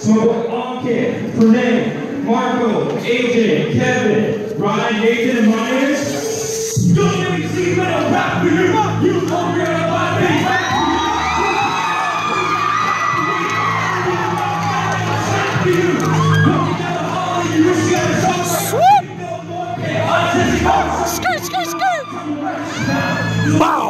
So on kick, Renee, Marco, AJ, Kevin, Ryan, Nathan, and Myers. Don't let me see metal rap for you. You over here on my face. Skirt, skirt, skirt! Wow!